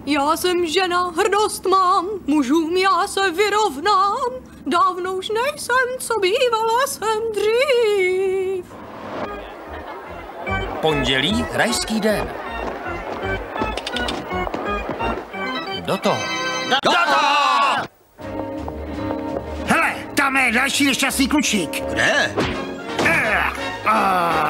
Já jsem žena, hrdost mám, mužům já se vyrovnám. Dávno už nejsem, co bývala jsem dřív. Pondělí, rajský den. Do toho. Hele, tam je další nešťastný klučík. Kde?